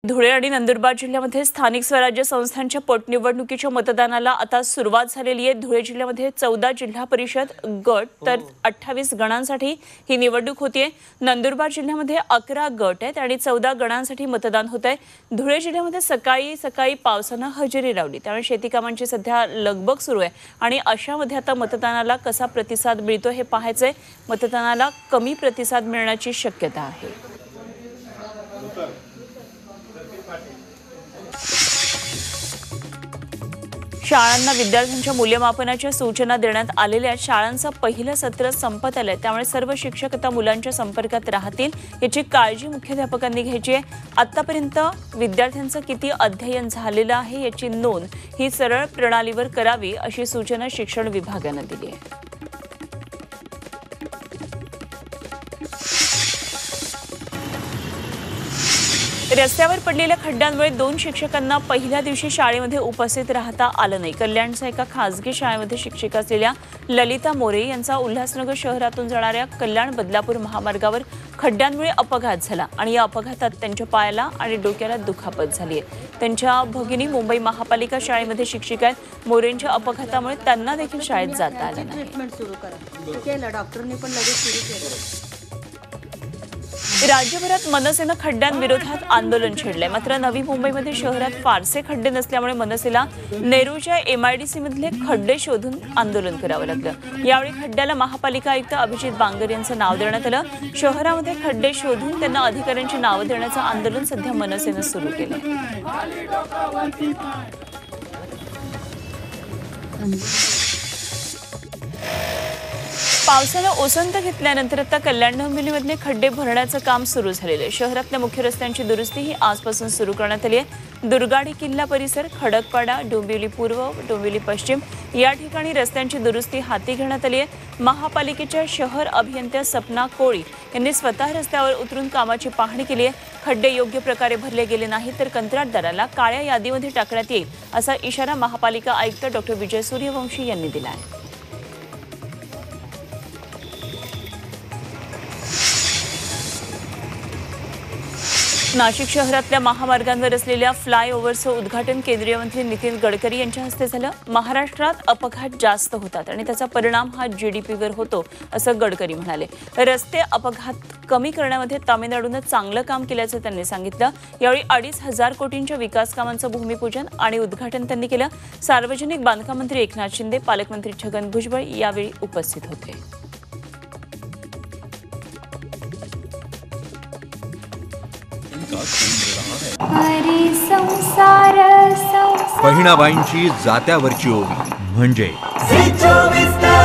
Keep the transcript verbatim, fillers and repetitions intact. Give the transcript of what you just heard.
धुळे आणि नंदुरबार जिल्ह्यामध्ये स्थानिक स्वराज्य संस्थांच्या पोटनिवडणुकीच्या मतदानाला आता सुरुवात झालेली आहे। धुळे जिल्ह्यामध्ये चौदा जिल्हा परिषद गट तर अठ्ठावीस गणांसाठी ही निवडणूक होतीये। नंदुरबार जिल्ह्यामध्ये अकरा गट आहेत आणि चौदा गणांसाठी मतदान होत आहे। धुळे जिल्ह्यामध्ये सकाळी सकाळी पावसाने हजेरी लावली, त्यामुळे शेती कामांची सध्या लगबग सुरू आहे आणि अशामध्ये आता मतदानाला कसा प्रतिसाद मिळतो हे पाहायचंय। मतदानाला कमी प्रतिसाद मिळण्याची शक्यता आहे। शाळांना विद्यार्थ्यांच्या मूल्यमापनाच्या सूचना देण्यात आलेल्या आहेत। शाळांचं पहिलं सत्र संपत आलंय, त्यामुळे सर्व शिक्षक आता मुलांच्या संपर्कात राहतील याची काळजी मुख्याध्यापकांनी घ्यायची आहे। आतापर्यंत विद्यार्थ्यांचं किती अध्ययन झालेलं आहे याची नोंद ही सरळ प्रणालीवर करावी अशी सूचना शिक्षण विभागाने दिली आहे। रस्त्यावर पडलेल्या खड्ड्यांमुळे दोन शिक्षकांना पहिल्या दिवशी शाळेमध्ये उपस्थित राहता आलं नाही। कल्याणच्या एका खासगी शाळेमध्ये शिक्षिका असलेल्या ललिता मोरे यांचा उल्हासनगर शहरातून जाणाऱ्या कल्याण बदलापूर महामार्गावर खड्ड्यांमुळे अपघात झाला आणि या अपघातात त्यांच्या पायाला आणि डोक्याला दुखापत झाली आहे। त्यांच्या भगिनी मुंबई महापालिका शाळेमध्ये शिक्षिका आहेत। मोरेंच्या अपघातामुळे त्यांना देखील शाळेत जाता आलं नाही। राज्यभरात मनसेनं खड्ड्यांविरोधात आंदोलन छेडलंय, मात्र नवी मुंबईमध्ये शहरात फारसे खड्डे नसल्यामुळे मनसेला नेरूळच्या एमआयडीसी मधले खड्डे शोधून आंदोलन करावं लागलं। यावेळी खड्ड्याला महापालिका आयुक्त अभिजित बांगर यांचं नाव देण्यात आलं। शहरामध्ये खड्डे शोधून त्यांना अधिकाऱ्यांची नावं देण्याचं आंदोलन सध्या मनसेनं सुरू केलंय। पावसानं ओसंत घेतल्यानंतर आता कल्याण डोंबिवलीमधले खड्डे भरण्याचं काम सुरू झालेलं आहे। शहरातल्या मुख्य रस्त्यांची दुरुस्ती ही आजपासून सुरू करण्यात आली आहे। दुर्गाडी किल्ला परिसर, खडकपाडा, डोंबिवली पूर्व, डोंबिवली पश्चिम या ठिकाणी रस्त्यांची दुरुस्ती हाती घेण्यात आली आहे। महापालिकेच्या शहर अभियंत्या सपना कोळी यांनी स्वतः रस्त्यावर उतरून कामाची पाहणी केली आहे। खड्डे योग्य प्रकारे भरले गेले नाही तर कंत्राटदाराला काळ्या यादीमध्ये टाकण्यात येईल असा इशारा महापालिका आयुक्त डॉक्टर विजय सूर्यवंशी यांनी दिला आहे। नाशिक शहरातल्या महामार्गांवर असलेल्या फ्लायओव्हरचं उद्घाटन केंद्रीय मंत्री नितीन गडकरी यांच्या हस्ते झालं। महाराष्ट्रात अपघात जास्त होतात आणि त्याचा परिणाम हा जीडीपीवर होतो असं गडकरी म्हणाले। रस्ते अपघात कमी करण्यामध्ये तामिळनाडूने चांगलं काम केल्याचं त्यांनी सांगितलं। यावेळी अडीच हजार कोटींच्या विकास कामांचं भूमिपूजन आणि उद्घाटन त्यांनी केलं। सार्वजनिक बांधकाम मंत्री एकनाथ शिंदे, पालकमंत्री छगन भुजबळ यावेळी उपस्थित होते। बहिणाबाईंची जात्यावरची ओवी म्हणजे